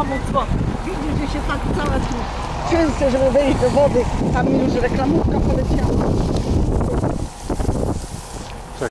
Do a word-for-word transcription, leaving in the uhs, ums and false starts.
pomóc, bo widzisz, że się tak cała tu trzęsę, żeby wejść do wody. Tam już reklamówka poleciała.